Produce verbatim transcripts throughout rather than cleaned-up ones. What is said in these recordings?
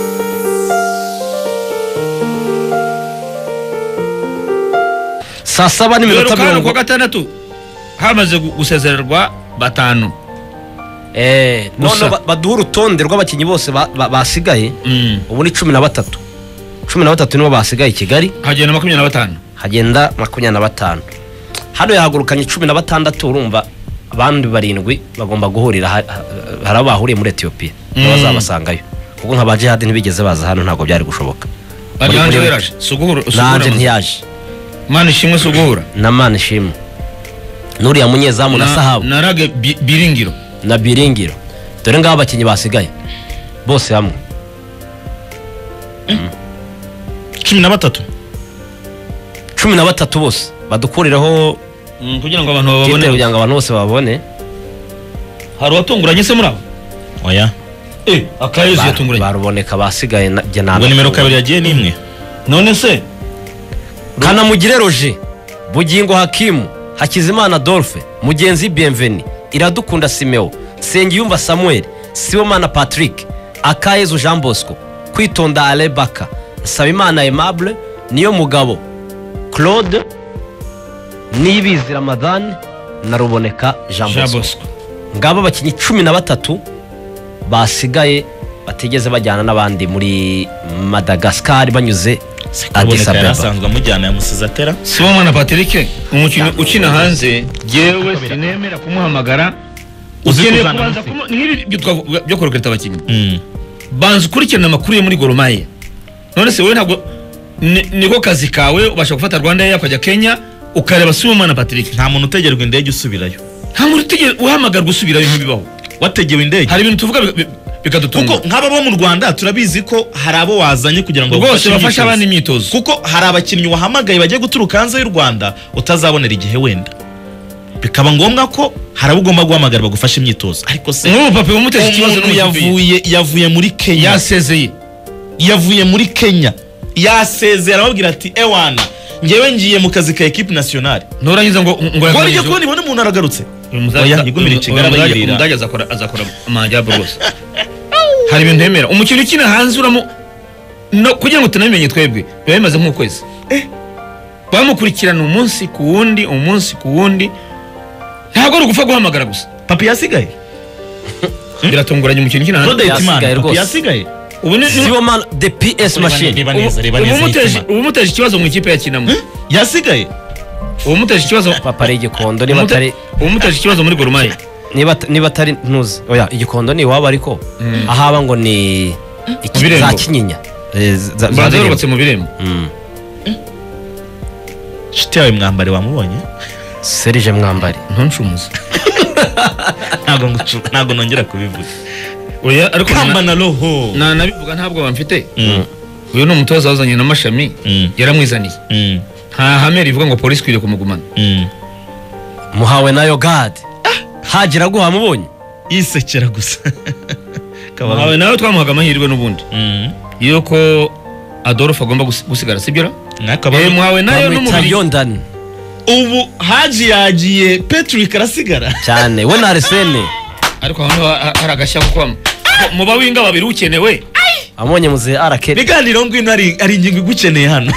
saa saba n'iminota mirongo kwa gatandatu hamaze gusezererwa batanu. Eh, none baduha urutonde rw'abakinnyi bose basigaye. Ubu ni cumi na batatu. cumi na batatu nibo basigaye i Kigali. Hagenda makumyabiri na batanu. Hagenda makumyabiri na batanu. Hano yahagurukanye cumi na batandatu urumva abandi barindwi bagomba guhurira harabahuriye muri Ethiopia. Bazabasangayo. Kuko nka bajihad ntibigeze baza hano ntago byari gushoboka. Baganje weraje suguhura nanje ntiyaje. Mani shimwe suguhura. Na mani shimwe. Nuriya munyezamu na Sahabu. Narage biringiro. Na biringiro. Dore ngaba abakinnyi basigaye. Bose hamwe. cumi na batatu. cumi na batatu bose badukuriraho kugira ngo abantu babone kugira ngo abantu bose babone. Hari watunguranye se murabo? Oya. Eh, akayezu yatunguranye. Baruboneka basigaye je nana. Ngo nimero kabiri yagiye nimwe. None se Kana Mugire Roger, Bugingo Hakimu, Hakizimana Adolphe, Mugenzi Bienveni, Iradukunda Simeo, Sengiyumva Samuel, Sibomana Patrick, Akayezu Jean Bosco, Kwitonda Alebaka, Sabimana Aimable, Niyo Mugabo Claude, Nibizi Ramadan na Ruboneka Jean Bosco. Ngabo abakinnyi cumi na batatu basigaye batigeze bajyana n'abandi muri Madagascar banyuze Addis Ababa. Asanzwe amujyana yamusizatera. Sibomana Patrick umukino ukina hanze jewe sinemera kumuhamagara. Ukeneye kubanza nk'ibi byo koroketa abakinnyi. Banza ukurikirana amakuru yo muri Gor Mahia. None se wowe ntabwo niko kazi kawe ubasha gufata Rwanda yakajya Kenya ukareba Sibomana Patrick. Nta muntu utegerwa indege usubirayo. Nta muntu utegerwa uhamagarwa usubirayo ntibibaho. Wategewe indege. Hari ibintu tuvuga bikadutunga. Kuko nk'aba bo mu Rwanda turabizi ko hari abo wazanye kugira ngo bose bafashe abandi imyitozo. Kuko hari abakinnyi wahamagaye bagiye guturuka hanze y'u Rwanda utazabonera igihe wenda. Bikaba ngombwa ko hari abo ugomba guhamagara bagufasha imyitozo. Ariko se no papa umutesha ikibazo no yavuye yavuye muri Kenya. Yasezeye. Yavuye muri Kenya. Yasezeye arababwira ati ewana ngewe ngiye mu kazi ka equipe nationale. Norangiza ngo ngo yaje ko nibone umuntu aragarutse. Oya yigumira Kigali abayirira. Umudage azakora azakora amajyabo rwose. Hari ibintu hemera umukino ukina hanze uramo no kugira ngo tunamenye twebwe biba bimaze nk'ukwezi. Eh bamukurikirana umunsi ku wundi umunsi ku wundi ntago ari gufa guhamagara gusa. Papi yasigaye. Biratunguranye umukino ukina hanze. Papi yasigaye. Ubu ni Sibomana the P S machine. Ubu muteje ikibazo mu ikipe yakinamo. Yasigaye. Ubu muteje ikibazo papa ari igikondo niba atari ubu muteje ikibazo muri Gor Mahia. Niba niba atari ntuzi. Oya igikondo ni waba ariko ahaba ngo ni za Kinyinya. Bazarubatse mu birembo. Shiti yawe mwambari wamubonye? Serge Mwambari ntuncumuze. Ntago ntago nongera kubivuga. Oya ariko kamba na roho na nabivuga ntabwo bamfite. Uyu no mutoza wazanye na Mashami yaramwizaniye. Nta hamera ivuga ngo police kwiriye kumugumana. Muhawe nayo God. Hagira guha mubonye. Isekera gusa. Muhawe nayo twamuhaga amahirwe n'ubundi. Yuko Adolphe agomba gusigara sibyo? Eh Muhawe nayo n'umubiri Yondani. Ubu Haji yagiye Patrick arasigara. Cyane we na Arsene. Ariko hano hari agashya kuko muba winga babiri ukenewe. Amonye muze arakeri. Biganiro ngwino ari ari ingingo igukeneye hano.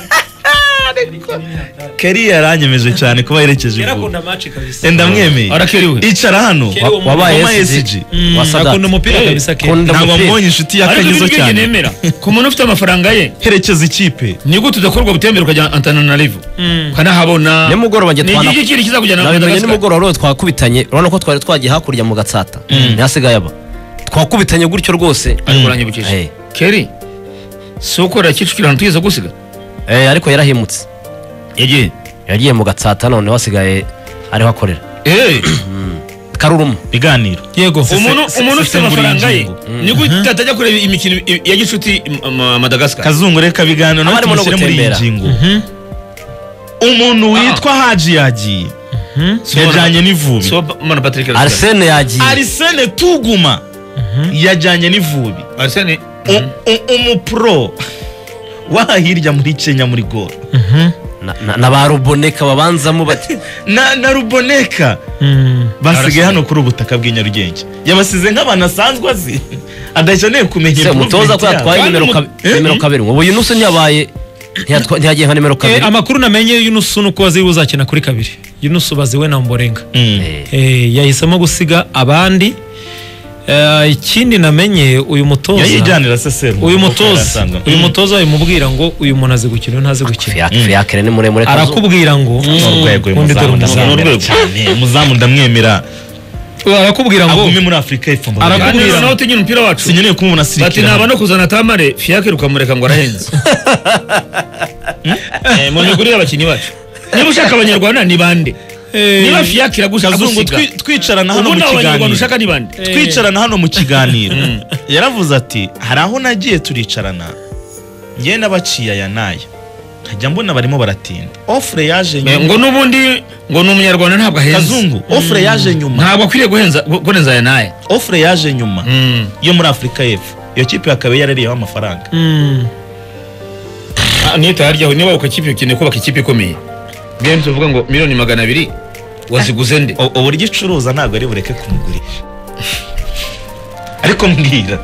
Keri yaranyemeje cyane kuba yerekeje. Yarakunda match kabisa. Enda mwemeye. Arakeriwe. Icara hano. Wabaye S G. Wasakunda umupira kabisa Keri. Ntabwo mbonye inshuti yakanyizo cyane. Nemera. Ku muntu ufite amafaranga ye. Herekeza ikipe. Ni gute udakorwa gutembera ukajya Antananarivo. Kana habona. Nimugoroba nge twana. Ni iki kiza kujyana na Madagascar. Nimugoroba twakubitanye. Urabona ko twari twagiye hakurya mu Gatsata. Yasigaye aba. Twakubitanye gutyo rwose. Ariko uranyibukije. Keri. Sokora kicukira ntugeze gusiga. Eh ariko yarahimutse. Yagiye yagiye mu Gatsata none wasigaye ariho akorera. Eh Karurumu biganiro. Yego umuntu umuntu ufite amafaranga ye ni gute atajya kureba imikino ya gicuti Madagascar. Kazungu reka biganiro no tumushyire muri ingingo. Umuntu witwa Haji yagiye. Yajyanye n'ivubi. So mana Patrick Arsene yagiye. Arsene Tuguma yajyanye n'ivubi. Arsene umupro wahirya muri Kenya muri Gor. Na ba Ruboneka babanzamo bati na na Ruboneka basigaye hano kuri ubutaka bw'inyarugenge. Yabasize nk'abantu asanzwe azi adakeneye kumenya se umutoza ko yatwaye nimero kabiri nimero kabiri ubu Yunus ntiyabaye ntiyagiye nka nimero kabiri amakuru namenye Yunus nuko wazi uzakina kuri kabiri Yunus baziwe na Mborenga eh yahisemo gusiga abandi ikindi namenye uyu mutoza yayijyanira sesero uyu mutoza uyu mutoza yimubwira ngo uyu muntu azi gukina ntazi gukina Fiacre ni muremure arakubwira ngo urwego umuzamu cyane umuzamu ndamwemera arakubwira ngo agume muri Afrika y'Epfo arakubwira nawe utinyira umupira wacu sinyeneye kumubona sirikira bati naba no kuzana Tamare Fiacre ukamureka ngo arahenze eh mu miguri y'abakinyi bacu niba ushaka abanyarwanda ni bande niba Fiacre agushaka twicarana hano mu kiganiro twicarana hano mu kiganiro yaravuze ati hari aho nagiye turicarana ngiye nabaciye aya naya nkajya mbona barimo baratinda offre yaje nyuma ngo nubundi ngo ni umunyarwanda ntabwo ahenze Kazungu offre yaje nyuma ntabwo akwiriye guhenza guhenza aya naya offre yaje nyuma yo muri Afrika y'Epfo iyo kipe yakabe yarariyeho amafaranga niyo taryaho niba uko kipe ukeneye kubaka ikipe ikomeye game tuvuga ngo miliyoni magana abiri waziguze nde uburyo icuruza ntabwo ari bureke kumugurisha ariko mbwira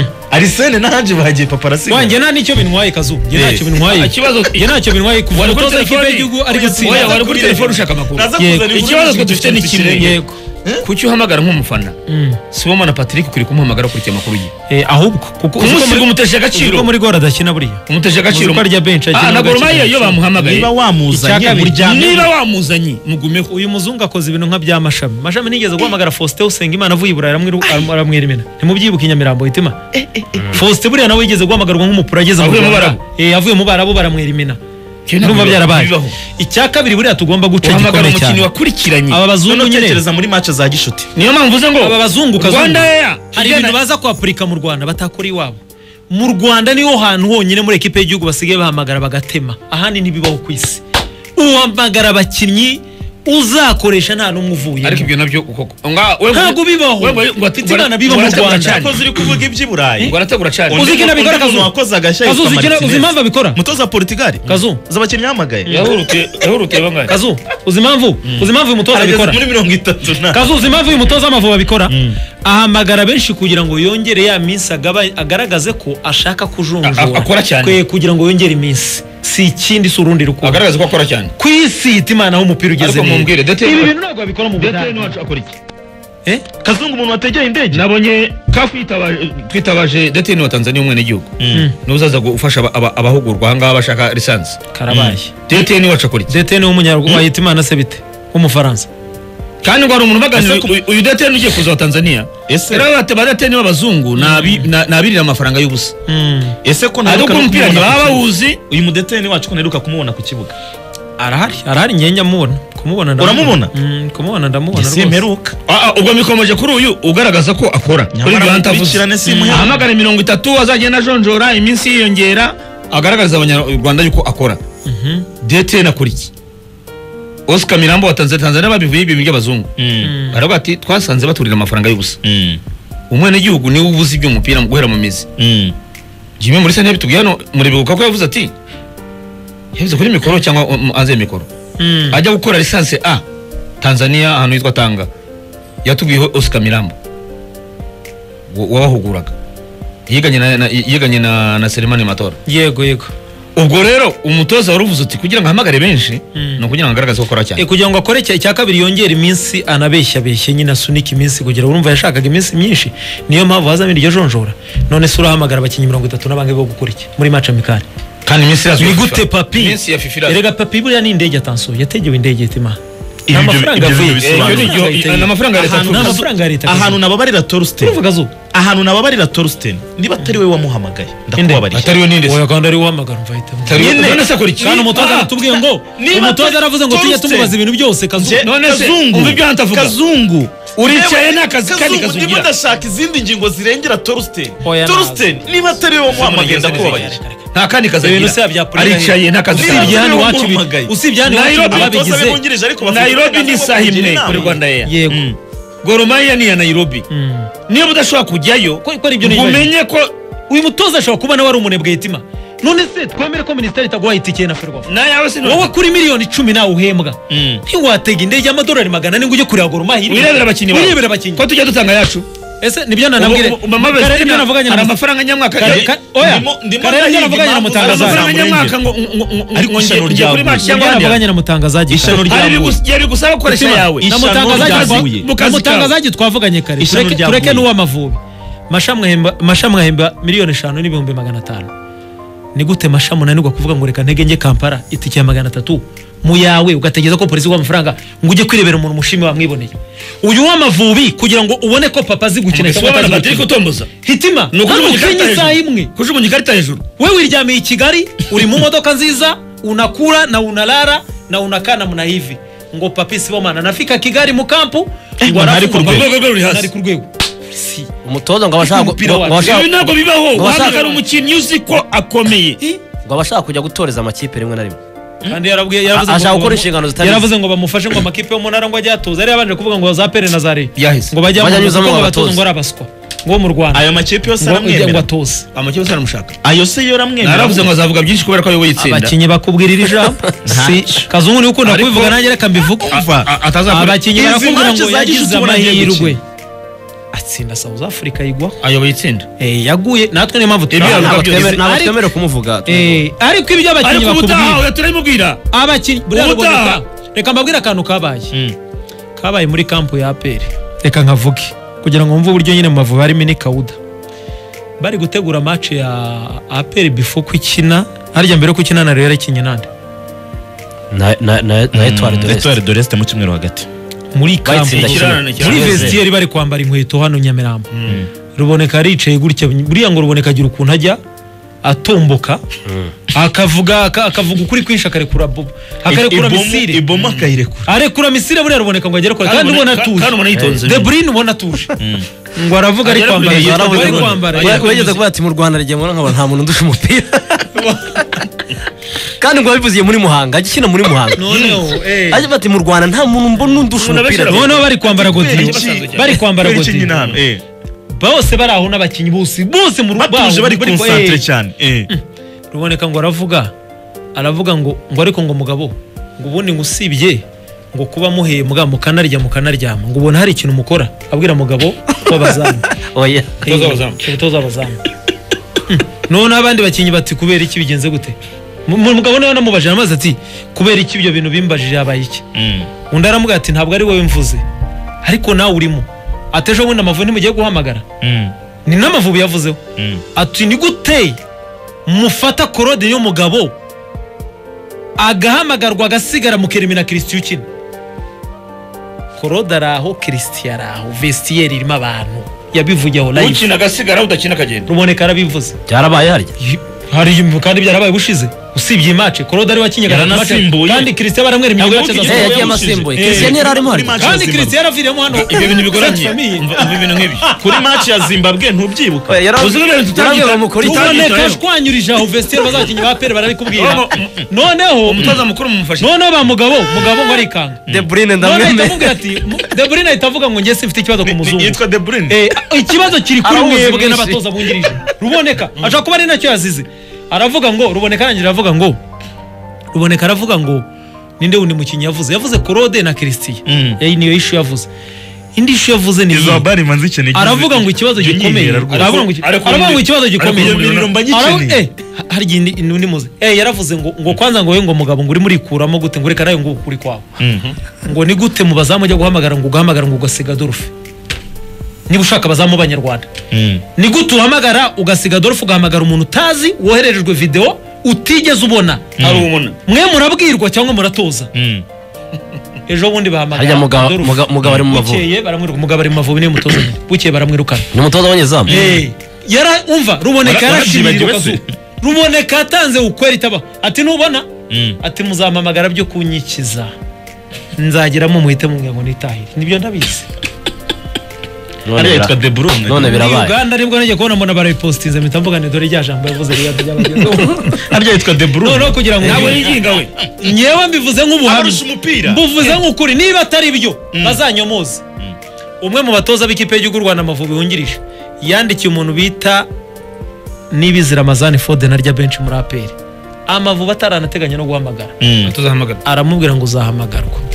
Arsene naje bagiye paparazzi wanjye nta nicyo binwaye Kazu nge ntacyo binwaye ikibazo nge ntacyo binwaye kuva umutoza w'ikipe y'igihugu ari gutsinda wari kuri telefone ushaka amakuru ikibazo twe dufite ni kimwe yego kuki uhamagara nk'umufana Sibomana Patrick kuri kumuhamagara kuri amakuru ye eh ahubwo kuko umusiga umutesha agaciro kuko muri gora adakina buriya umutesha agaciro ko arya bench agenda na Gormaya iyo bamuhamagaye niba wamuzanye muryamye niba wamuzanye mugumeho uyu muzungu akoze ibintu nka bya mashami mashami nigeze guhamagara Faustin Usengimana avuye ibura aramwirimena ntimubyibuka inyamirambo hitima Faustin buriya nawe yigeze guhamagarwa nk'umupura ageze mu Barabu eh avuye mu Barabu baramwirimena ndumva byarabaye icya kabiri buriya tugomba guca gikomeye cyane wakurikiranye aba bazungu nyerekereza muri match za gishuti niyo mpamvu uze ngo aba bazungu Rwanda hari ibintu baza ku Afrika mu Rwanda batakora iwabo mu Rwanda niho hantu honyine muri equipe y'igihugu basigaye bahamagara bagatema ahandi ntibibaho ku isi uhamagara abakinnyi uzakoresha nta numwe uvuye ariko ibyo nabyo uko ntabwo bibaho itimana biba mu Rwanda koze uri kuvuga iby'iburayi ngo arategura cyane uzikina bikora Kazu wakoze agashya Kazu uzikina uzimpamvu abikora mutoza Portugal Kazu zabakinnyi hamagaye yahurute yahurute bangaye Kazu uzimpamvu uzimpamvu uyu mutoza abikora muri mirongo itatu na Kazu uzimpamvu uyu mutoza amavubi abikora ahamagara benshi kugira ngo yongere ya minsi agaragaze ko ashaka kujonjora akora cyane kugira ngo yongere iminsi si ikindi si urundi rukundo agaragaza ko akora cyane kwisi itimana aho umupira ugeze neza ibi bintu ntabwo babikora mu Budage dete wacu akora iki eh Kazungu umuntu wategeye indege nabonye kafu twitabaje dete wa Tanzania umwe n'igihugu nuzaza gufasha abahugurwa ahangaha bashaka lisansi karabaye dete wacu akora iki dete ni umunyarwanda Hitimana se bite w'umufaransa kandi ngo ari umuntu baganira uyu dete ugiye kuza wa Tanzania rero bate badate niba abazungu nabirira amafaranga y'ubusa ese ko ntaruka umupira baba bawuzi uyu mudeteni wacu ko ntaruka kumubona ku kibuga arahari arahari ngenge mubona kumubona uramubona kumubona ndamubona rwose simperuka ubwo mikomeje kuri uyu ugaragaza ko akora kuri ibyo hantavuze ahamagara mirongo itatu azagenda ajonjora iminsi yiyongera agaragaza abanyarwanda yuko akora dete nakora iki Oscar Mirambo wa Tanzania Tanzania babivuye ibintu by'abazungu aravuga ati twasanze baturira amafaranga y'ubusa umwe n'igihugu ni ubuzi by'umupira mu guhera mu mizi Jimmy muri sene bitubwiye hano muri bibuka ko yavuze ati yavuze kuri mikoro cyangwa anze mikoro ajya gukora lisansi A Tanzania ahantu yitwa Tanga yatubwiye Oscar Mirambo wabahuguraga yiganye na yiganye na na Selemani Matora yego yego ubwo rero umutoza waruvuze uti kugira ngo ahamagare benshi no kugira ngo agaragaze ko akora cyane e kugira ngo akore cya kabiri yongera iminsi anabeshya beshye nyina sunika iminsi kugira urumva yashakaga iminsi myinshi niyo mpamvu hazamira iryo jonjora none se urahamagara abakinnyi mirongo itatu n'abange bo gukora iki muri match amikari kandi iminsi yazwe gute papi iminsi ya FIFA erega papi buriya ni indege atanso yategewe indege itima amafaranga n'amafaranga ya leta ahantu nababarira Torsten uvuga zo ahantu nababarira Torsten niba atari we wamuhamagaye ndakubabarira atari we ninde oya kandi ari wahamagara mvahita none se akora iki kandi umutoza aratubwiye ngo umutoza aravuze ngo tujye tumubaza ibintu byose Kazungu none se umva ibyo hantavuga Kazungu uricaye n'akazi kandi Kazungu niba ndashaka izindi ngingo zirengera Torsten Torsten niba atari we wamuhamagaye ndakubabarira nta kandi kazi ibintu se bya aricaye nta kazi usibye hano wacu usibye hano wacu babigize Nairobi ni saha imwe kuri Rwanda Air yego Gormaya ni ya Nairobi niba udashobora kujyayo ko ibyo umenye ko uyu mutoza ashobora kuba nawe ari umunebwe Hitima none se twemere ko ministeri itaguha itike na ferwa nayawe se wowe kuri miliyoni icumi nawe uhembwa ntiwatega indege y'amadolari magana ane ngo ujye kureba Gormaya wirebera abakinnyi wirebera abakinnyi ko tujya dutanga yacu ese nibyo nanabwire karere nibyo navuganye na amafaranga nyamwaka oya karere nibyo navuganye na mutangazaji amafaranga nyamwaka ngo ngo ngiye kuri match cyangwa navuganye na mutangazaji ishano ryawe yari gusaba gukoresha yawe na mutangazaji na mutangazaji twavuganye kare tureke n'uwa Amavubi mashamwe hemba miliyoni eshanu n'ibihumbi magana atanu ni gute mashamu nanirwa kuvuga ngo reka ntege nge Kampala itike ya magana atatu mu yawe ugategeza ko polisi w'amafaranga ngo ujye kwirebera umuntu mushimi wamwiboneye uyu w'Amavubi kugira ngo ubone ko papa azi gukina cyangwa atari gutomboza hitima nukujugunya saa imwe kujugunya ikarita hejuru wewe uryamiye i Kigali uri mu modoka nziza unakula na unalala na unakana mna hivi ngo papi Sibomana nafika Kigali mu kampu ngo ari ku rwego ruri hasi ari ku rwego umutoza ngo abashaka ibi ntabwo bibaho uhamagara umukinnyi uzi ko akomeye ngo abashaka kujya gutoreza amakipe rimwe na rimwe kandi yarabwiye yaravuze ashaka gukora inshingano zitari yaravuze ngo bamufashe ngo amakipe yo munara ngo ajye atoza yari yabanje kuvuga ngo za Pere na Zare ngo bajya banyuzamo ngo batoza ngo arabaswa ngo mu Rwanda ayo makipe yose aramwemera ngo atoze amakipe yose aramushaka ayo se yo aramwemera naravuze ngo azavuga byinshi kubera ko ayoboye itsinda abakinyi bakubwirira ijambo si kazungu ni ukunda kubivuga nanjye reka mbivuga abakinyi barakubwira ngo yagize amahirwe atsinda South Africa yigwa ayoboye itsinda eh yaguye natwe niyo mpamvu twemere kumuvuga eh ariko ibyo abakinyi bakubwira turabimubwira abakinyi buraboneka reka mbabwira akantu kabaye kabaye muri kampu ya A P R reka nkavuge kugira ngo mvuge uburyo nyine mu Mavubi harimo ni Kauda bari gutegura match ya A P R before kwikina harya mbere ko kina na Real kinye nande na na na Etoile de l'Est mu kimwero hagati muri kampu muri vestiaire bari kwambara inkweto hano Nyamirambo ruboneka aricaye gutya buriya ngo ruboneka agira ukuntu ajya atomboka akavuga akavuga ukuri kwisha akarekura bobo akarekura misire iboma akayirekura arekura misire buriya ruboneka ngo agere kure kandi ubona tuje De Bruyne ubona tuje ngo aravuga ari kwambara ari kwambara wegeze kuba ati mu Rwanda rigiye mbona nkaba nta muntu ndusha umupira kandi ngo babivuziye muri Muhanga agikina muri Muhanga noneho eh aje bati mu Rwanda nta muntu mbona undusha umupira noneho bari kwambara godiyo bari kwambara godiyo eh bose bari aho n'abakinyi bose bose mu rubaho bari concentrate cyane eh ruboneka ngo aravuga aravuga ngo ngo ariko ngo mugabo ngo ubundi ngusibye ngo kuba muheye muga mukanarya mukanaryama ngo ubona hari ikintu mukora abwira mugabo wabazamu oya tozabazamu tozabazamu none abandi bakinyi bati kubera iki bigenze gute mugabo nawe namubaje amaze ati kubera iki ibyo bintu bimbajije yabaye iki undi aramuga ati ntabwo ari wowe mvuze ariko nawe urimo atejo bundi Amavubi mugiye guhamagara ni n'Amavubi yavuzeho ati ni gute mufata Korode yo mugabo agahamagarwa agasigara mukerimina Christian ukina Korode araho Christian araho vestiaire irimo abantu yabivugiyeho live ukina agasigara udakina kagenda ruboneka arabivuze byarabaye harya hari kandi byarabaye bushize usibye match Korode ari wakinye kandi Christian baramwera imyuga yacu za yagiye amasimbuye Christian yari arimo harya kandi Christian yaraviremo hano ibyo bintu bigoranye ibi bintu nk'ibi kuri match ya Zimbabwe ntubyibuka uzubere tutagira mukuri uboneka shwanyurije aho vestiaire bazakinye ba Pere barabikubwira noneho umutoza mukuru mumufashe noneho ba mugabo mugabo ngo arikanga De Bruyne ndamweme ndamubwira ati De Bruyne itavuga ngo ngiye sifite ikibazo ku muzungu yitwa De Bruyne eh ikibazo kiri kuri mwebwe n'abatoza bungirije ruboneka acha kuba ari nacyo yazize aravuga ngo ruboneka arangira aravuga ngo ruboneka aravuga ngo ninde wundi mukinyi yavuze yavuze Korode na Christian eh niyo issue yavuze indi issue yavuze ni izo bari manzi cyane aravuga ngo ikibazo gikomeye aravuga ngo aravuga ngo ikibazo gikomeye eh hari indi undi muze eh yaravuze ngo ngo kwanza ngo we ngo mugabo ngo uri muri kuramo gute ngo reka nayo ngo kuri kwawe ngo ni gute mubazamu ajya guhamagara ngo ugahamagara ngo ugasiga Adolphe niba ushaka bazamu b'Abanyarwanda ni gute uhamagara ugasiga Adolphe ugahamagara umuntu utazi wohererejwe video utigeze ubona ari umuntu mwe murabwirwa cyangwa muratoza ejo bundi bahamagara harya mugabo mugabo ari mu Mavubi bukeye baramwiruka mugabo ari mu Mavubi ni mutoza bukeye baramwirukana ni mutoza w'Abanyezamu eh yara umva ruboneka yarashimira kazu ruboneka atanze ukweri taba ati nubona ati muzampamagara byo kunyikiza nzagiramo muhite mumwe ngo nitahire nibyo ndabizi ari yitwa De Bruyne none birabaye Uganda nibwo nagiye kubona mbona barayipostinze mitamvuga ne dore rya jambo yavuze rya by'abagenzo ari yitwa De Bruyne no kugira ngo nawe yiginga we nyewe mbivuze nk'ubuhamya arusha umupira mbuvuze nk'ukuri niba atari byo bazanyomoza umwe mu batoza b'ikipe y'u Rwanda Amavubi wungirije yandikiye umuntu bita Nibizira Ramazani Fode narya bench muri A P R Amavubi ataranateganya no guhamagara tuzahamagara aramubwira ngo uzahamagarwa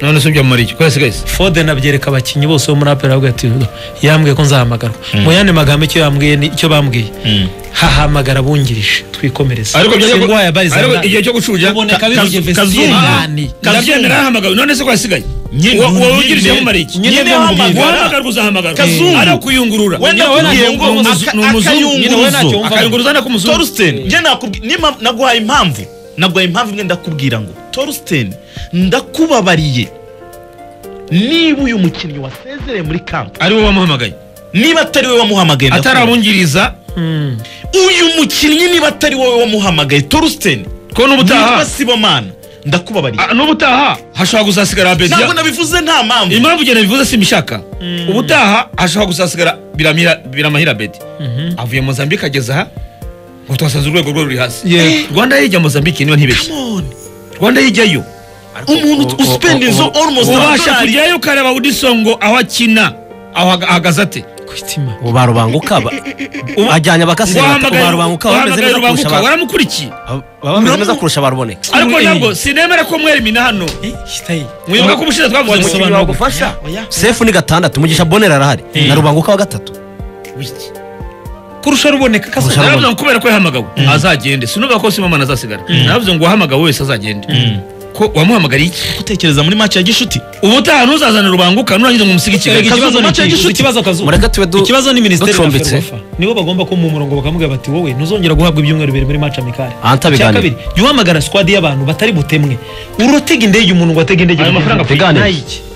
none se byo muri iki kwese guys Foden abyereka abakinnyi bose bo muri A P R avuga ati yambwiye ko nzahamagarwa mu yandi magambo icyo yambwiye ni icyo bambwiye hahamagara bungirije twikomereza ariko ngo yabariza ariko igihe cyo gucuja uboneka bivuye vestiyani kavyemera hamagawe none se kwasigaye wowe ugirije mu mariki nyine guhamagara uzahamagara ara kuyungurura wenda kugiye ngo numuzungu akayunguruza nako muzungu Torsten nje nakubwiye naguhaye impamvu naguhaye impamvu imwe ndakubwira ngo Torsten ndakubabariye niba uyu mukinnyi wasezereye muri camp ari wowe wamuhamagaye niba atari wowe wamuhamagaye atarabungiriza uyu mukinnyi niba atari wowe wamuhamagaye Torsten ko n'ubutaha niba Sibomana ndakubabariye n'ubutaha hashobora gusasigara Abedia ntabwo nabivuze nta mpamvu impamvu gene bivuze simishaka ubutaha hashobora gusasigara biramira biramahira Abedia avuye Mozambique ageza aha ngo twasanze urwego rwo ruri hasi Rwanda yijya Mozambique niba ntibeshye Rwanda yijyayo umuntu uspendinzo almost ubasha kujyayo kareba Udisongo aho akina aho ahagaze ate kwitima ubarubanguka ajyanye bakasize ubarubanguka bameze neza kurusha baramukurikiye bameze neza kurusha baruboneka ariko nabwo sinemera ko mweri mina hano mwibuka ko ubushize twavuze umukinnyi wagufasha sefu ni gatandatu mugisha bonera arahari na rubanguka wa gatatu kurusha ruboneka Kurusha naravuze ruboneka. ngo kubera ko yahamagawe azagende sinuvuga ko Sibomana azasigara naravuze ngo wahamagawe wese azagende ko wamuhamagariye iki gutekereza muri match ya gishuti ubutaha ntuzazana rubanguka nurangiza ngo umusige Kigali ikibazo ni match ya iki? gishuti. ikibazo kazu mureka tube du ikibazo ni ministeri ya ducumbitse. Ferwafa nibo bagomba ko mu murongo bakamubwira bati wowe ntuzongera guhabwa ibyumweru bibiri muri match amikare Anta biganiro. kabiri yuhamagara squad y'abantu batari butemwe urotega indege umuntu ngo atega indege Ayo mafaranga biganiro. nayiki